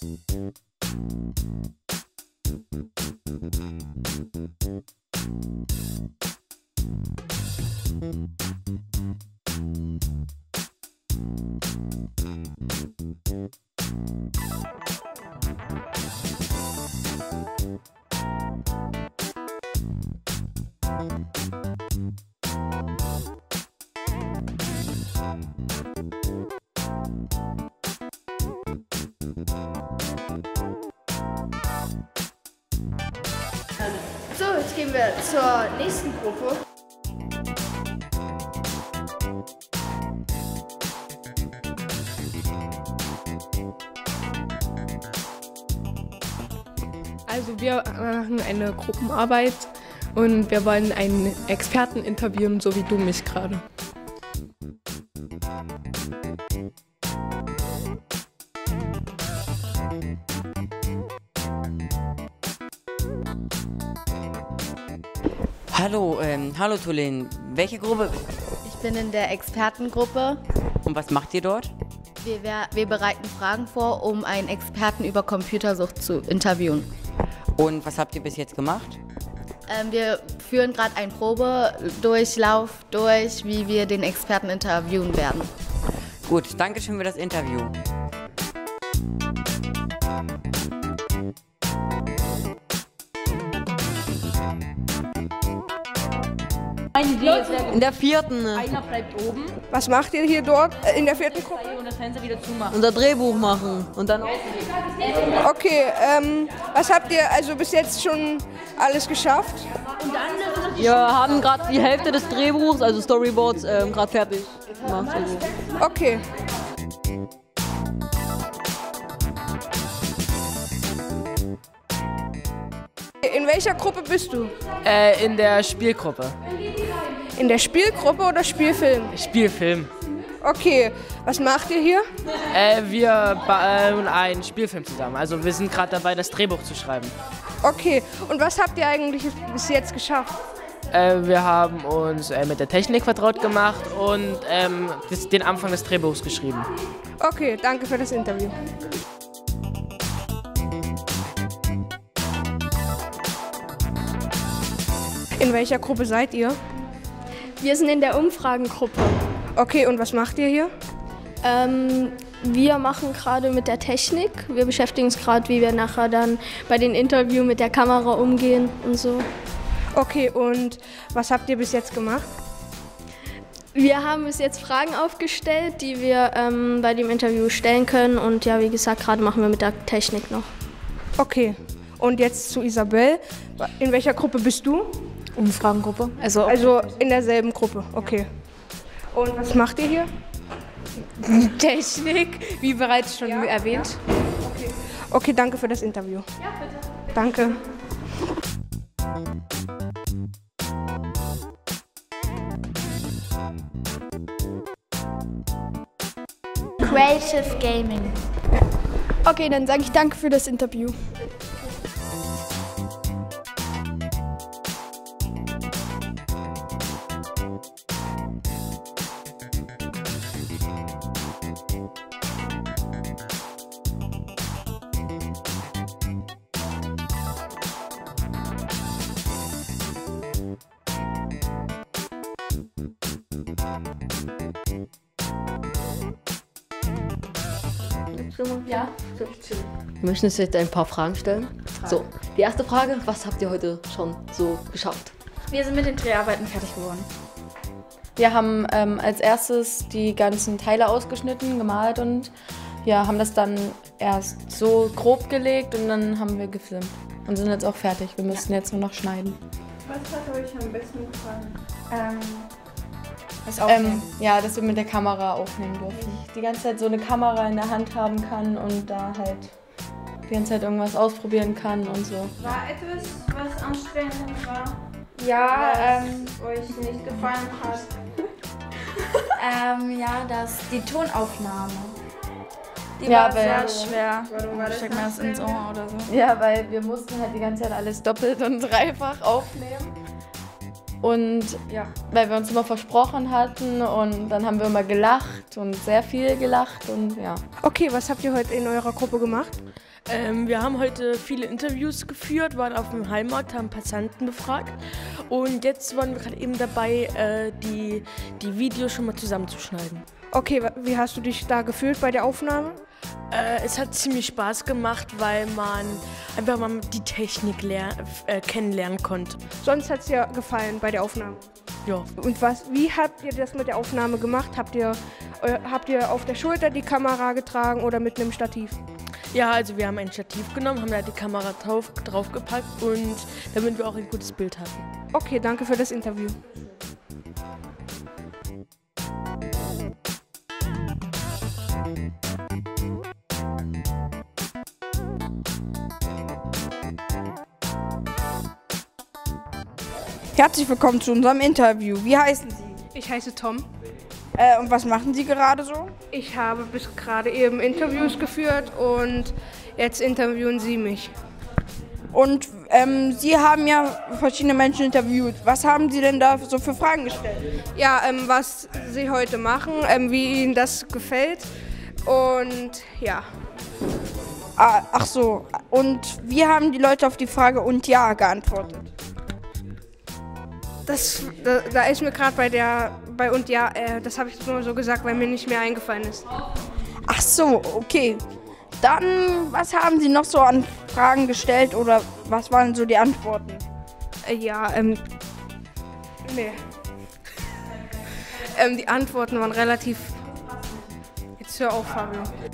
So, jetzt gehen wir zur nächsten Gruppe. Also wir machen eine Gruppenarbeit und wir wollen einen Experten interviewen, so wie du mich gerade. Hallo Tulin, welche Gruppe? Ich bin in der Expertengruppe. Und was macht ihr dort? Wir bereiten Fragen vor, um einen Experten über Computersucht zu interviewen. Und was habt ihr bis jetzt gemacht? Wir führen gerade einen Probedurchlauf durch, wie wir den Experten interviewen werden. Gut, danke schön für das Interview. In der 4. Einer bleibt oben Was macht ihr hier dort in der 4. Gruppe? und das Fenster wieder zumachen. Unser Drehbuch machen und dann Okay, was habt ihr also bis jetzt schon alles geschafft? wir haben gerade die Hälfte des Drehbuchs, also Storyboards, gerade fertig gemacht. Also. Okay. In welcher Gruppe bist du? In der Spielgruppe. In der Spielgruppe oder Spielfilm? Spielfilm. Okay, was macht ihr hier? Wir bauen einen Spielfilm zusammen. Also wir sind gerade dabei, das Drehbuch zu schreiben. Okay, und was habt ihr eigentlich bis jetzt geschafft? Wir haben uns mit der Technik vertraut gemacht und den Anfang des Drehbuchs geschrieben. Okay, danke für das Interview. In welcher Gruppe seid ihr? Wir sind in der Umfragengruppe. Okay, und was macht ihr hier? Wir machen gerade mit der Technik. Wir beschäftigen uns gerade, wie wir nachher dann bei den Interviews mit der Kamera umgehen und so. Okay, und was habt ihr bis jetzt gemacht? Wir haben bis jetzt Fragen aufgestellt, die wir bei dem Interview stellen können. Und ja, wie gesagt, gerade machen wir mit der Technik noch. Okay, und jetzt zu Isabel. In welcher Gruppe bist du? Umfragengruppe. Also in derselben Gruppe, okay. Und was macht ihr hier? Technik, wie bereits schon erwähnt. Okay, danke für das Interview. Ja, bitte. Danke. Creative Gaming. Okay, dann sage ich danke für das Interview. Ja. Wir möchten uns jetzt ein paar Fragen stellen. So, die erste Frage, was habt ihr heute schon so geschafft? Wir sind mit den Dreharbeiten fertig geworden. Wir haben als erstes die ganzen Teile ausgeschnitten, gemalt und ja, haben das dann erst so grob gelegt und dann haben wir gefilmt und sind jetzt auch fertig. Wir müssen jetzt nur noch schneiden. Was hat euch am besten gefallen? Ja, dass wir mit der Kamera aufnehmen dürfen. Die ganze Zeit so eine Kamera in der Hand haben kann und da halt die ganze Zeit irgendwas ausprobieren kann und so. War etwas, was anstrengend war? Ja, was euch nicht gefallen hat? die Tonaufnahme. Die war sehr schwer. Warum war das? Steck mir das ins Ohr oder so. Ja, weil wir mussten halt die ganze Zeit alles doppelt und dreifach aufnehmen. Und ja, weil wir uns immer versprochen hatten und dann haben wir immer gelacht und sehr viel gelacht und ja. Okay, was habt ihr heute in eurer Gruppe gemacht? Wir haben heute viele Interviews geführt, waren auf dem Heimarkt, haben Passanten befragt und jetzt waren wir gerade eben dabei, die Videos schon mal zusammenzuschneiden. Okay, wie hast du dich da gefühlt bei der Aufnahme? Es hat ziemlich Spaß gemacht, weil man einfach mal die Technik kennenlernen konnte. Sonst hat es dir gefallen bei der Aufnahme? Ja. Und wie habt ihr das mit der Aufnahme gemacht? Habt ihr auf der Schulter die Kamera getragen oder mit einem Stativ? Ja, also wir haben ein Stativ genommen, haben da die Kamera draufgepackt und damit wir auch ein gutes Bild hatten. Okay, danke für das Interview. Herzlich willkommen zu unserem Interview. Wie heißen Sie? Ich heiße Tom. Und was machen Sie gerade so? Ich habe bis gerade eben Interviews geführt und jetzt interviewen Sie mich. Und Sie haben ja verschiedene Menschen interviewt. Was haben Sie denn da so für Fragen gestellt? Ja, was Sie heute machen, wie Ihnen das gefällt und ja. Ach so. Und wie haben die Leute auf die Frage und ja geantwortet? Da ist mir gerade bei und ja, das habe ich nur so gesagt, weil mir nicht mehr eingefallen ist. Ach so, okay. Dann, was haben Sie noch so an Fragen gestellt oder was waren so die Antworten? Nee. Die Antworten waren relativ... Jetzt hör auf, Fabio.